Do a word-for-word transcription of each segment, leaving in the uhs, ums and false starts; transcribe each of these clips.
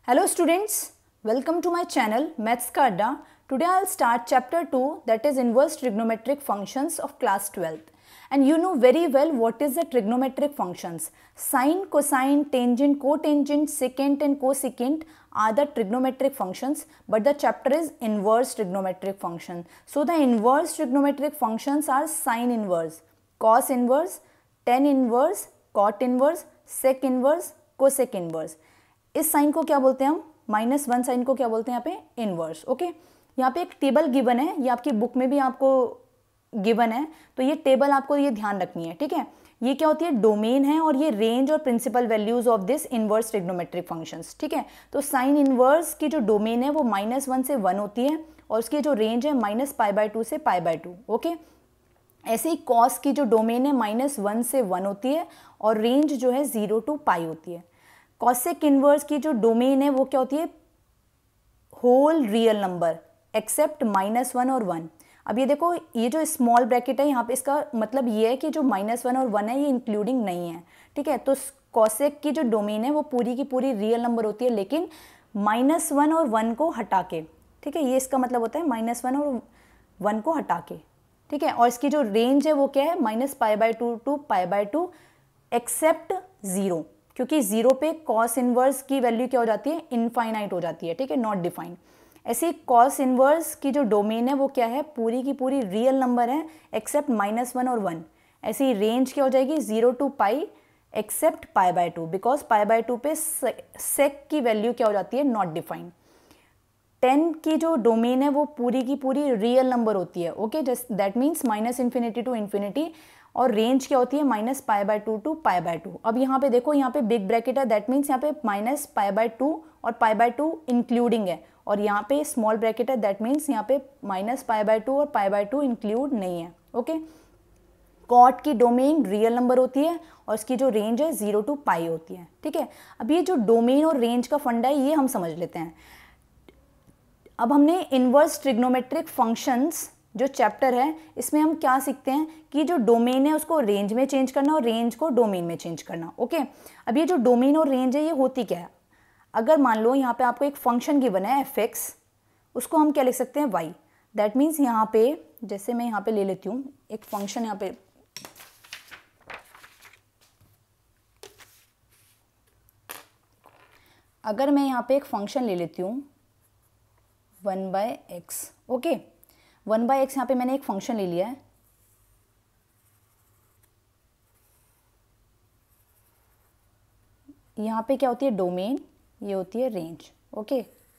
Hello students, welcome to my channel Maths ka Adda. Today I'll start chapter two, that is inverse trigonometric functions of class twelfth. And you know very well what is the trigonometric functions. Sine, cosine, tangent, cotangent, secant and cosecant are the trigonometric functions, but the chapter is inverse trigonometric function. So the inverse trigonometric functions are sine inverse, cos inverse, tan inverse, cot inverse, sec inverse, cosec inverse. इस sine को क्या बोलते हैं हम? Minus one sine को क्या बोलते हैं यहाँ पे? इनवर्स. ओके, यहाँ पे एक टेबल गिवन है, ये आपकी बुक में भी आपको गिवन है, तो ये टेबल आपको ये ध्यान रखनी है. ठीक है, ये क्या होती है? डोमेन है और ये रेंज और principal values of this inverse trigonometric functions. ठीक है, तो साइन इनवर्स की जो डोमेन है वो माइनस वन से वन होती है और उसकी जो रेंज है माइनस पाई बाय टू से पाई बाय टू. ओके, ऐसे ही कॉस की जो डोमेन है माइनस वन से वन होती है और रेंज जो है जीरो टू पाई होती है. कॉसेक इनवर्स की जो डोमेन है वो क्या होती है? Whole real number except minus one और वन. अब ये देखो, ये जो स्मॉल ब्रैकेट है यहाँ पे, इसका मतलब ये है कि जो माइनस वन और वन है ये इंक्लूडिंग नहीं है. ठीक है, तो कॉसेक की जो डोमेन है वो पूरी की पूरी रियल नंबर होती है, लेकिन माइनस वन और वन को हटा के. ठीक है, ये इसका मतलब होता है माइनस वन और वन को हटा के. ठीक है, और इसकी जो रेंज है वो क्या है? Minus pi by two to pi by two except zero, क्योंकि जीरो पे कॉस इनवर्स की वैल्यू क्या हो जाती है? इनफाइनाइट हो जाती है. ठीक है, नॉट डिफाइंड. ऐसे ही कॉस इनवर्स की जो डोमेन है वो क्या है? पूरी की पूरी रियल नंबर है एक्सेप्ट माइनस वन और वन. ऐसे ही रेंज क्या हो जाएगी? Zero to pi except pi by two, because pi by two पे सेक की वैल्यू क्या हो जाती है? Not defined. टेन की जो डोमेन है वो पूरी की पूरी रियल नंबर होती है. Okay, just that means minus infinity to infinity, और रेंज क्या होती है? Minus pi by two to pi by two. अब यहाँ पे देखो, यहाँ पे बिग ब्रैकेट है, दैट मीन्स यहाँ पे माइनस पाई बाय टू और पाई बाय टू इंक्लूडिंग है, और यहाँ पे स्मॉल ब्रैकेट है, दैट मीन्स यहाँ पे माइनस पाई बाय टू और पाई बाय टू इंक्लूड नहीं है. ओके, कॉट की डोमेन रियल नंबर होती है और इसकी जो रेंज है जीरो टू पाई होती है. ठीक है, अब ये जो डोमेन और रेंज का फंडा है ये हम समझ लेते हैं. अब हमने इनवर्स ट्रिग्नोमेट्रिक फंक्शंस जो चैप्टर है इसमें हम क्या सीखते हैं कि जो डोमेन है उसको रेंज में चेंज करना और रेंज को डोमेन में चेंज करना. ओके, अब ये जो डोमेन और रेंज है ये होती क्या है? अगर मान लो यहाँ पे आपको एक फंक्शन गिवन है एफ एक्स, उसको हम क्या लिख सकते हैं? वाई. दैट मीन्स यहाँ पे, जैसे मैं यहाँ पे ले लेती हूँ एक फंक्शन, यहाँ पे अगर मैं यहाँ पे एक फंक्शन ले लेती हूँ one by X. Okay, one by X यहाँ पे मैंने एक फंक्शन ले लिया है. यहाँ पे क्या होती है? डोमेन, ये होती है रेंज. ओके,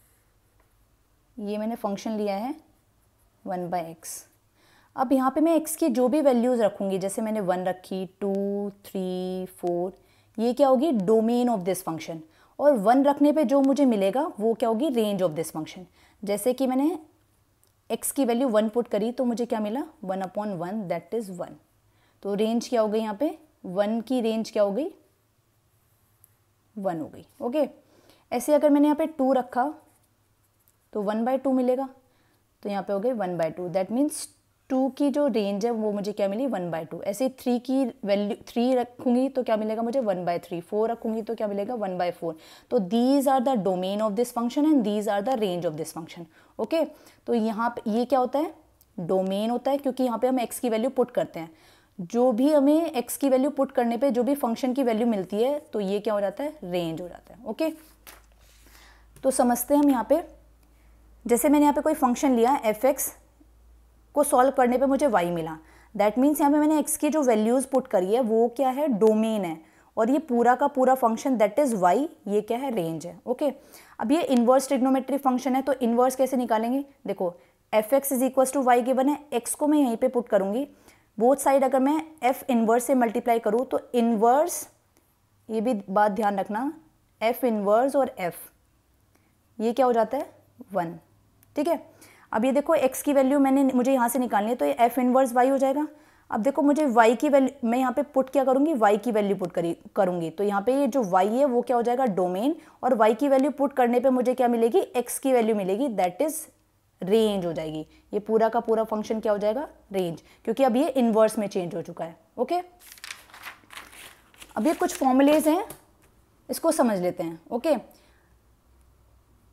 ये मैंने फंक्शन लिया है वन बाय एक्स. अब यहाँ पे मैं एक्स की जो भी वैल्यूज़ रखूँगी, जैसे मैंने वन रखी, टू, थ्री, फोर, ये क्या होगी? Domain of this function. और वन रखने पे जो मुझे मिलेगा वो क्या होगी? Range of this function. जैसे कि मैंने x की वैल्यू वन पुट करी तो मुझे क्या मिला? One upon one, that is one. तो रेंज क्या हो गई? यहाँ पे वन की रेंज क्या हो गई? वन हो गई. ओके, ऐसे अगर मैंने यहाँ पे टू रखा तो वन बाय टू मिलेगा, तो यहाँ पे हो गई one by two. That means two की जो रेंज है वो मुझे क्या मिली? One by two. ऐसे थ्री की वैल्यू थ्री रखूँगी तो क्या मिलेगा मुझे? One by three. फोर रखूँगी तो क्या मिलेगा? One by four. तो these are the domain of this function and these are the range of this function. Okay, तो यहाँ पे ये क्या होता है? डोमेन होता है, क्योंकि यहाँ पे हम एक्स की वैल्यू पुट करते हैं. जो भी हमें एक्स की वैल्यू पुट करने पे जो भी फंक्शन की वैल्यू मिलती है तो ये क्या हो जाता है? रेंज हो जाता है. ओके, तो समझते हैं हम यहाँ पे. जैसे मैंने यहाँ पे कोई फंक्शन लिया एफ एक्स को सॉल्व करने पे मुझे y मिला, दैट मीन्स यहाँ पे मैंने x की जो वैल्यूज़ पुट करी है वो क्या है? डोमेन है, और ये पूरा का पूरा फंक्शन दैट इज़ y, ये क्या है? रेंज है. ओके, अब ये इनवर्स ट्रिग्नोमेट्रिक फंक्शन है, तो इनवर्स कैसे निकालेंगे? देखो, F X is equals to Y given है, x को मैं यहीं पे पुट करूँगी. बोथ साइड अगर मैं f इनवर्स से मल्टीप्लाई करूँ तो इनवर्स, ये भी बात ध्यान रखना, f इनवर्स और f ये क्या हो जाता है? वन. ठीक है, अब ये देखो x की वैल्यू मैंने मुझे यहाँ से निकालनी है, तो ये f इनवर्स y हो जाएगा. अब देखो मुझे y की वैल्यू मैं यहाँ पे पुट क्या करूँगी? y की वैल्यू पुट करी करूँगी, तो यहाँ पे ये जो y है वो क्या हो जाएगा? डोमेन, और y की वैल्यू पुट करने पे मुझे क्या मिलेगी? x की वैल्यू मिलेगी, दैट इज़ रेंज हो जाएगी. ये पूरा का पूरा फंक्शन क्या हो जाएगा? रेंज, क्योंकि अब ये इनवर्स में चेंज हो चुका है. ओके, अब ये कुछ फॉर्मूलेज हैं, इसको समझ लेते हैं. ओके,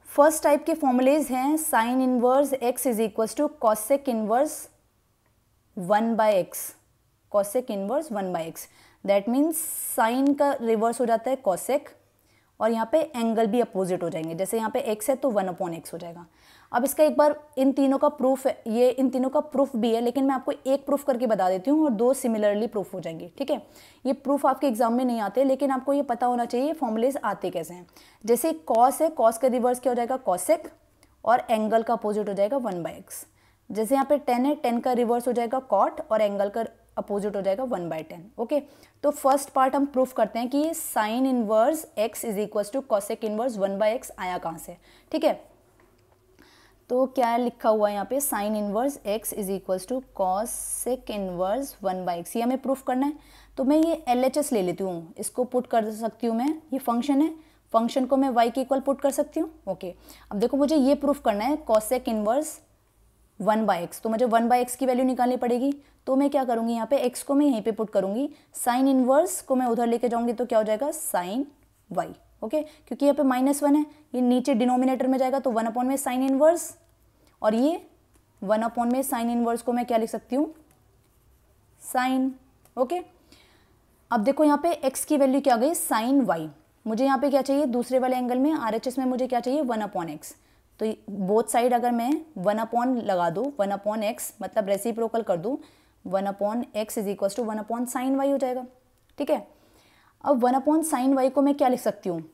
फर्स्ट टाइप के फॉर्मूलेज हैं sine inverse x is equals to cosec inverse one by X, cosec inverse one by X. That means sine का रिवर्स हो जाता है कॉसेक और यहाँ पे एंगल भी अपोजिट हो जाएंगे। जैसे यहाँ पे x है तो वन अपॉन एक्स हो जाएगा। अब इसका एक बार इन तीनों का प्रूफ है, ये इन तीनों का प्रूफ भी है, लेकिन मैं आपको एक प्रूफ करके बता देती हूँ और दो सिमिलरली प्रूफ हो जाएंगे। ठीक है, ये प्रूफ आपके एग्जाम में नहीं आते, लेकिन आपको ये पता होना चाहिए फॉर्मूलेज आते कैसे हैं। जैसे कॉस है, कॉस का रिवर्स क्या हो जाएगा कॉसेक और एंगल का अपोजिट हो जाएगा वन बाय एक्स। जैसे यहाँ पे टेन है, टेन का रिवर्स हो जाएगा कॉट और एंगल का अपोजिट हो जाएगा वन बाय टेन। ओके, तो फर्स्ट पार्ट हम प्रूफ करते हैं कि sine inverse x is equals to cosec inverse one by X आया कहाँ से। ठीक है, तो क्या लिखा हुआ है यहाँ पे, sine inverse x is equals to cosec inverse one by X, ये हमें प्रूफ करना है। तो मैं ये एल एच एस ले लेती हूँ, इसको पुट कर सकती हूँ मैं, ये फंक्शन है, फंक्शन को मैं वाई के इक्वल पुट कर सकती हूँ। ओके, अब देखो मुझे ये प्रूफ करना है cosec inverse one by X, तो मुझे वन बाय एक्स की वैल्यू निकालनी पड़ेगी। तो मैं क्या करूँगी, यहाँ पे एक्स को मैं यहीं पे पुट करूँगी, साइन इनवर्स को मैं उधर लेके जाऊँगी तो क्या हो जाएगा साइन वाई। ओके, क्योंकि यहाँ पे माइनस वन है, ये नीचे डिनोमिनेटर में जाएगा तो वन अपॉन में साइन इनवर्स, और ये वन अपॉन में साइन इनवर्स को मैं क्या लिख सकती हूँ साइन। ओके, अब देखो यहाँ पे x की वैल्यू क्या आ गई साइन y, मुझे यहाँ पे क्या चाहिए दूसरे वाले एंगल में आर एच एस में मुझे क्या चाहिए वन अपॉन एक्स। तो बोथ साइड अगर मैं वन अपॉन लगा दूँ, वन अपॉन एक्स मतलब रेसिप्रोकल कर दूँ, one upon X is equal to one upon sine Y हो जाएगा। ठीक है, अब वन अपॉन साइन वाई को मैं क्या लिख सकती हूँ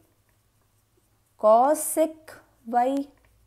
cosec Y,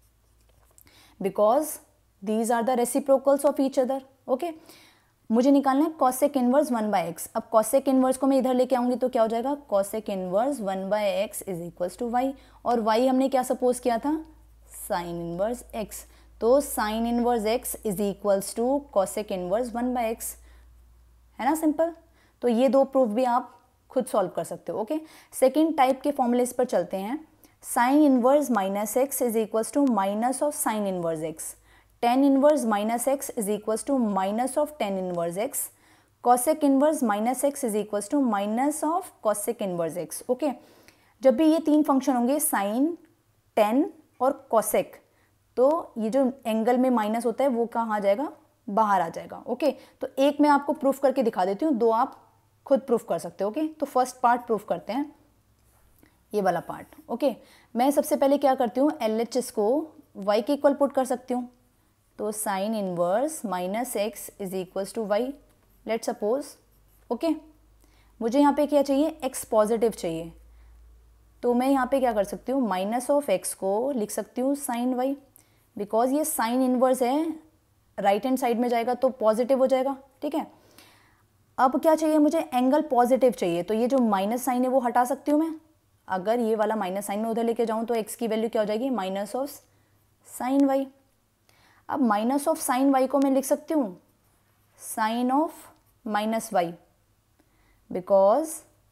because these are the reciprocals of each other. Okay, मुझे निकालना है cosec inverse one by X. अब कॉसेक इनवर्स को मैं इधर लेके आऊंगी तो क्या हो जाएगा cosec inverse one by X is equals to Y, और वाई हमने क्या सपोज किया था साइन इनवर्स एक्स। तो sine inverse x is equals to cosec inverse one by X, है ना सिंपल। तो ये दो प्रूफ भी आप खुद सॉल्व कर सकते हो। ओके, सेकेंड टाइप के फॉर्मूलेस पर चलते हैं। Sine inverse minus x is equals to minus of sine inverse X, tan inverse minus x is equals to minus of tan inverse X, cosec inverse minus x is equals to minus of cosec inverse x. Okay, जब भी ये तीन function होंगे sign, ten और cosec, तो ये जो angle में माइनस होता है वो कहाँ आ जाएगा बाहर आ जाएगा। ओके, तो एक मैं आपको प्रूफ करके दिखा देती हूँ, दो आप खुद प्रूफ कर सकते हो। ओके, तो फर्स्ट पार्ट प्रूफ करते हैं, ये वाला पार्ट। ओके, मैं सबसे पहले क्या करती हूँ एल एच एस को वाई के इक्वल पुट कर सकती हूँ। तो sine inverse minus x is equals to Y, let suppose. Okay, मुझे यहाँ पे क्या चाहिए एक्स पॉजिटिव चाहिए, तो मैं यहाँ पे क्या कर सकती हूँ माइनस ऑफ एक्स को लिख सकती हूँ साइन वाई, बिकॉज ये साइन इनवर्स है, राइट हैंड साइड में जाएगा तो पॉजिटिव हो जाएगा। ठीक है, अब क्या चाहिए मुझे एंगल पॉजिटिव चाहिए, तो ये जो माइनस साइन है वो हटा सकती हूँ मैं। अगर ये वाला माइनस साइन में उधर लेके जाऊँ तो एक्स की वैल्यू क्या हो जाएगी माइनस ऑफ साइन वाई। अब माइनस ऑफ साइन वाई को मैं लिख सकती हूँ sine of minus Y, because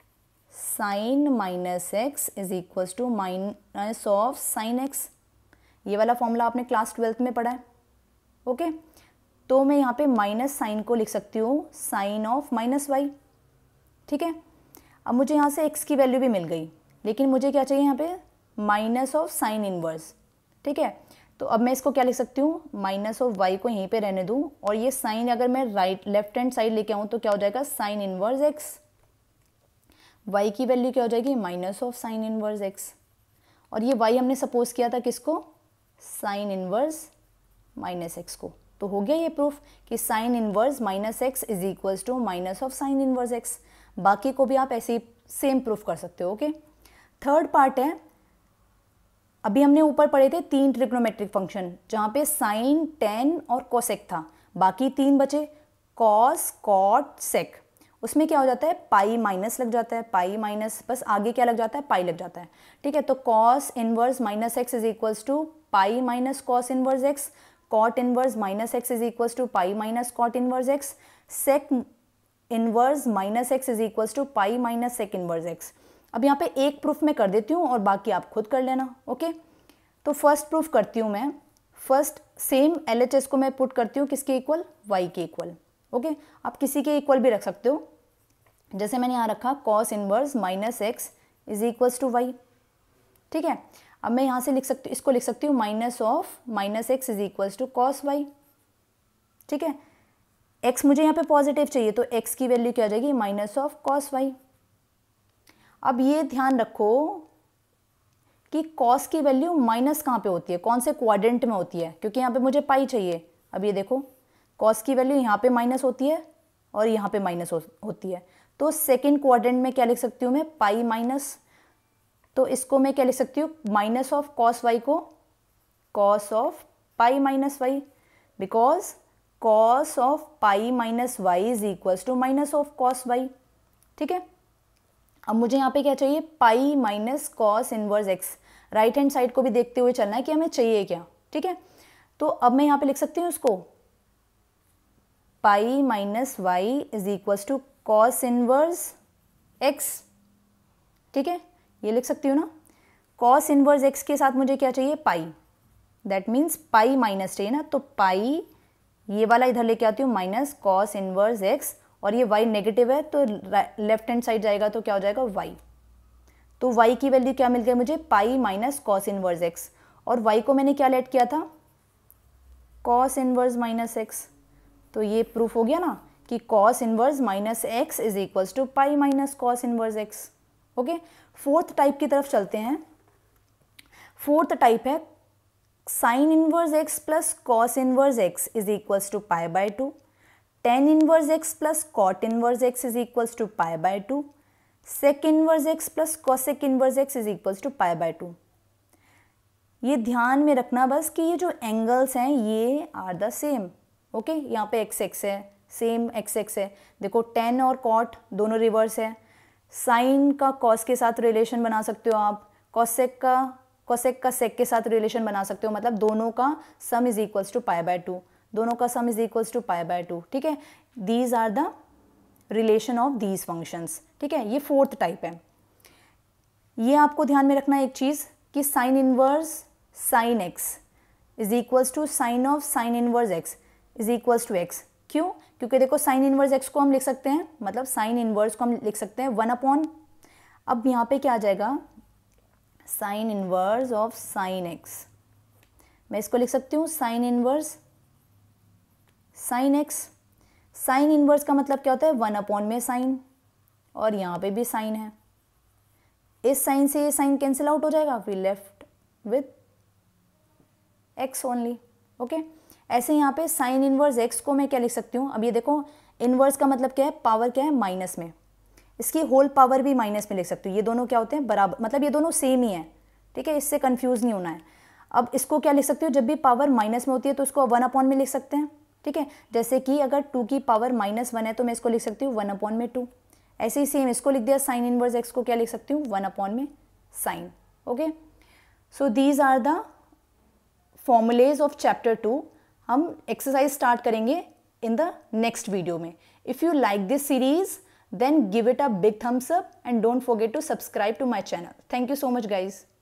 sine minus x is equals to minus of sine X. ये वाला फॉर्मूला आपने क्लास ट्वेल्थ में पढ़ा है। ओके, तो मैं यहाँ पे माइनस साइन को लिख सकती हूँ साइन ऑफ माइनस वाई। ठीक है, अब मुझे यहाँ से एक्स की वैल्यू भी मिल गई, लेकिन मुझे क्या चाहिए यहाँ पे माइनस ऑफ साइन इनवर्स। ठीक है, तो अब मैं इसको क्या लिख सकती हूँ माइनस ऑफ वाई को यहीं पे रहने दूँ, और ये साइन अगर मैं राइट लेफ्ट हैंड साइड लेके आऊँ तो क्या हो जाएगा साइन इनवर्स एक्स। वाई की वैल्यू क्या हो जाएगी minus of sine inverse x, और ये वाई हमने सपोज किया था किसको साइन इनवर्स माइनस एक्स को। तो हो गया ये प्रूफ कि sine inverse minus x is equals to minus of sine inverse X. बाकी को भी आप ऐसे ही सेम प्रूफ कर सकते हो। ओके, थर्ड पार्ट है, अभी हमने ऊपर पढ़े थे तीन ट्रिग्नोमेट्रिक फंक्शन जहाँ पे साइन, टेन और कोसेक था, बाकी तीन बचे कॉस, कॉट, सेक। उसमें क्या हो जाता है पाई माइनस लग जाता है, पाई माइनस बस आगे क्या लग जाता है पाई लग जाता है। ठीक है, तो cos inverse minus x is equals to pi minus cos inverse X, cot inverse minus x is equals to pi minus cot inverse X, sec inverse minus x is equals to pi minus sec inverse X. अब यहाँ पे एक proof मैं कर देती हूँ और बाकी आप खुद कर लेना। ओके, तो फर्स्ट प्रूफ करती हूँ मैं। First same L H S को मैं पुट करती हूँ किसके इक्वल वाई के इक्वल। ओके, आप किसी के इक्वल भी रख सकते हो, जैसे मैंने यहाँ रखा cos inverse minus x is equals to Y. ठीक है। अब मैं यहाँ से लिख सकती इसको लिख सकती हूँ minus of minus x is equals to cos Y, ठीक है। x मुझे यहाँ पे पॉजिटिव चाहिए तो x की वैल्यू क्या आ जाएगी, माइनस ऑफ कॉस वाई। अब ये ध्यान रखो कि cos की वैल्यू माइनस कहाँ पे होती है, कौन से क्वाड्रेंट में होती है, क्योंकि यहाँ पे मुझे पाई चाहिए। अब ये देखो cos की वैल्यू यहाँ पे माइनस होती है और यहाँ पे माइनस हो, होती है। तो सेकेंड क्वाड्रेंट में क्या लिख सकती हूँ मैं, पाई माइनस। तो इसको मैं क्या लिख सकती हूँ, माइनस ऑफ कॉस वाई को cos of pi minus Y, because cos of pi minus y is equals to minus of cos Y, ठीक है। अब मुझे यहाँ पे क्या चाहिए, pi minus cos inverse x. Right hand side को भी देखते हुए चलना है कि हमें चाहिए क्या, ठीक है। तो अब मैं यहाँ पे लिख सकती हूँ उसको pi minus y is equals to cos inverse x, ठीक है, ये लिख सकती हूँ ना। कॉस इनवर्स एक्स के साथ मुझे क्या चाहिए, pi, that means pi minus चाहिए ना, तो पाई ये वाला इधर लेके आती हूँ माइनस कॉस इनवर्स एक्स, और ये y नेगेटिव है तो लेफ्ट हैंड साइड जाएगा तो क्या हो जाएगा y। तो y की वैल्यू क्या मिल गई मुझे, pi minus cos inverse x, और y को मैंने क्या लेट किया था, कॉस इनवर्स माइनस एक्स। तो ये प्रूफ हो गया ना कि cos inverse minus x is equals to pi minus cos inverse x. Okay, fourth type की तरफ चलते हैं। फोर्थ टाइप है sine inverse x plus cos inverse x is equals to pi by two, tan inverse x plus cot inverse x is equals to pi by two, sec inverse x plus cosec inverse x is equals to pi by two. ये ध्यान में रखना बस कि ये जो angles हैं ये आर द सेम। ओके, यहाँ पे एक्स एक्स है, सेम एक्स एक्स है। देखो टेन और कॉट दोनों रिवर्स है। साइन का कॉस के साथ रिलेशन बना सकते हो आप, कॉसेक का कॉसेक का सेक के साथ रिलेशन बना सकते हो, मतलब दोनों का sum is equals to pi by two, दोनों का sum is equals to pi by two, ठीक है। These are the relation of these functions, ठीक है। ये फोर्थ टाइप है। ये आपको ध्यान में रखना एक चीज़ कि sine inverse sine x is equals to sine of sine inverse x is equals to x. क्यों? क्योंकि देखो साइन इनवर्स एक्स को हम लिख सकते हैं, मतलब साइन इनवर्स को हम लिख सकते हैं वन अपॉन, अब यहाँ पे क्या आ जाएगा, sine inverse of sine x. मैं इसको लिख सकती हूँ sine inverse sine x. Sine inverse का मतलब क्या होता है, वन अपॉन में साइन, और यहाँ पे भी साइन है। इस साइन से ये साइन कैंसिल आउट हो जाएगा, we left with x only. Okay, ऐसे यहाँ पे साइन इनवर्स एक्स को मैं क्या लिख सकती हूँ, अब ये देखो इनवर्स का मतलब क्या है, पावर क्या है, माइनस में। इसकी होल पावर भी माइनस में लिख सकती हूँ। ये दोनों क्या होते हैं, बराबर, मतलब ये दोनों सेम ही है, ठीक है, इससे कंफ्यूज नहीं होना है। अब इसको क्या लिख सकती हूँ, जब भी पावर माइनस में होती है तो उसको वन अपॉन में लिख सकते हैं, ठीक है। जैसे कि अगर टू की पावर माइनस वन है तो मैं इसको लिख सकती हूँ वन अपॉन में टू। ऐसे ही सेम इसको लिख दिया, साइन इनवर्स एक्स को क्या लिख सकती हूँ, वन अपॉन में sine. Okay, so these are the formulae of chapter two. हम एक्सरसाइज स्टार्ट करेंगे इन द नेक्स्ट वीडियो में। If you like this series then give it a big thumbs up and don't forget to subscribe to my channel. Thank you so much guys.